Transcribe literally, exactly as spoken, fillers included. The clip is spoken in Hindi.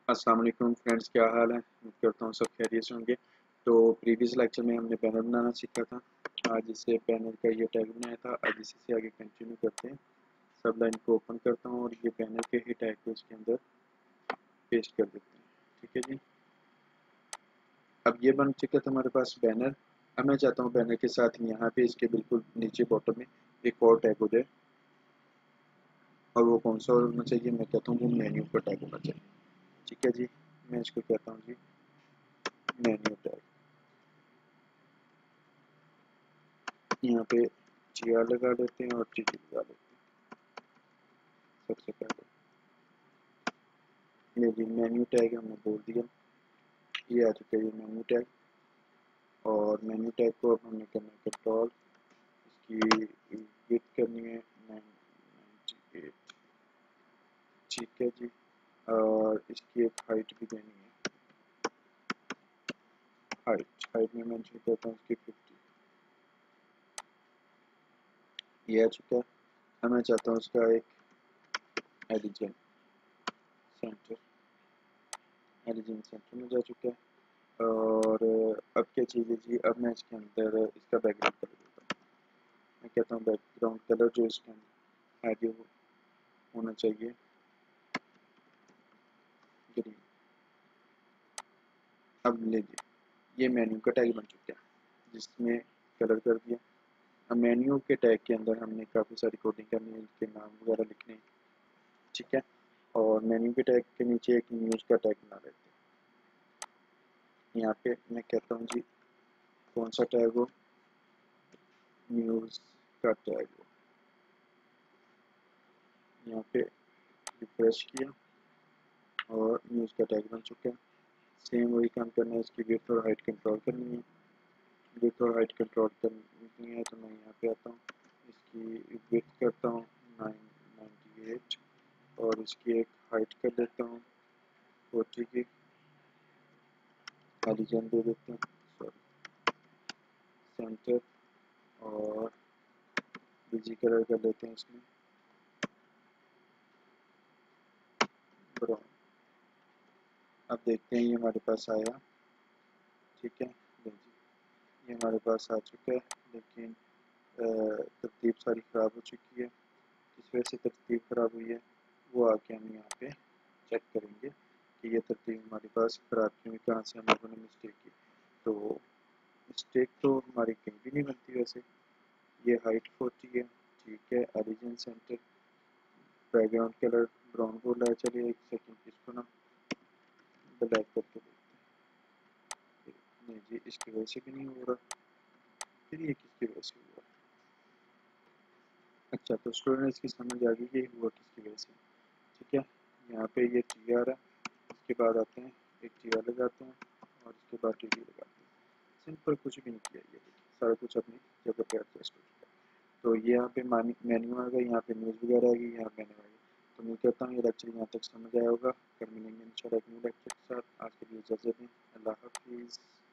अस्सलाम वालेकुम फ्रेंड्स, क्या हाल है। उम्मीद करता हूँ सब खैरियत से होंगे। तो प्रीवियस लेक्चर में हमने बैनर बनाना सीखा था। आज इससे बैनर का ये टैग बनाया था। आज इसी से आगे कंटिन्यू करते हैं। सब लाइन को ओपन करता हूँ और ये बैनर के ही टैग को इसके अंदर पेस्ट कर देते हैं। ठीक है जी। अब ये बन चुका था हमारे पास बैनर। अब मैं चाहता हूँ बैनर के साथ यहाँ पे इसके बिल्कुल नीचे बॉटम में एक और टैग हो जाए। और वो कौन सा होना चाहिए, मैं कहता हूँ वो मेन्यू का टैग होना चाहिए। ठीक है जी। मैं इसको कहता हूँ जी मेन्यू टैग। यहाँ पे जी आर लगा देते हैं और टी टी लगा देते हैं। सबसे पहले ये जी मेन्यू टैग हमने बोल दिया। ये आ चुका है ये मेन्यू टैग। और मेन्यू टैग को अब हमने करना है कंट्रोल। इसकी विड्थ करनी है नाइन्टी एट। ठीक है जी। और इसकी एक हाइट भी देनी है। हाइट हाइट में मेंशन करता हूँ इसकी फिफ्टी। ये आ चुका है। अब मैं चाहता हूँ उसका एक एडिजन सेंटर एडिजन सेंटर में जा चुका है। और अब क्या चाहिए जी, अब मैं इसके अंदर इसका बैकग्राउंड कलर देता हूँ। मैं कहता हूँ बैकग्राउंड कलर जो इसके अंदर है जो होना चाहिए ग्रीन। अब ले लीजिए ये मेन्यू का टैग बन चुका है जिसमें कलर कर दिया। अब मेन्यू के टैग के अंदर हमने काफ़ी सारी कोडिंग करनी है, इनके नाम वगैरह लिखने हैं। ठीक है। और मेन्यू के टैग के नीचे एक न्यूज़ का टैग बना लेते हैं। यहाँ पे मैं कहता हूँ जी कौन सा टैग हो, न्यूज़ का टैग हो। यहाँ पे रिफ्रेश किया और न्यूज़ का टैग बन चुका है। सेम वही काम करना है, इसकी विड्थ और हाइट कंट्रोल करनी है। विड्थ और हाइट कंट्रोल करनी है तो मैं यहाँ पे आता हूँ, इसकी विड्थ करता हूँ नाइन नाइन्टी एट और इसकी एक हाइट कर देता हूँ फोर्टी की। एडिजन दे देते हैं, सॉरी सेंटर। और बीजी कलर कर लेते हैं इसमें ब्राउन। अब देखते हैं ये हमारे पास आया। ठीक है। ये हमारे पास आ चुका है, लेकिन तरतीब सारी ख़राब हो चुकी है। किस वजह से तरतीब ख़राब हुई है वो आके हम यहाँ पे चेक करेंगे कि ये तरतीब हमारे पास ख़राब क्यों हुई, कहाँ से हम लोगों ने मिस्टेक की। तो मिस्टेक तो हमारी कहीं भी नहीं बनती वैसे। ये हाइट फोर्टी है। ठीक है। Origin centre background colour brown बोल रहा है। चलिए एक सेकंड इसको ना ब्लैक करके देखते हैं। नहीं जी इसकी वजह से भी नहीं हो रहा। फिर ये किसकी वजह से हुआ। अच्छा तो स्टूडेंट इसकी समझ आ गई कि हुआ किसकी वजह से। ठीक है। यहाँ पे ये टी आर है, इसके बाद आते हैं एक टी आर लगाते हैं और इसके बाद टी डी लगाते हैं। सिंपल, कुछ भी नहीं किया। ये देखिए सारा कुछ अपनी जगह पे एडजस्ट हो चुका है। तो ये यहाँ पे मेन्यू आ गया, यहाँ पे न्यूज़ वगैरह आ गई, यहाँ पे मेन्यू आ गई। तो मैं कहता हूँ ये लेक्चर यहाँ तक समझ आया होगा। फिर मिलेंगे इंशाल्लाह एक न्यू लेक्चर के साथ। आज के लिए इजाज़त दें। अल्लाह हाफिज़।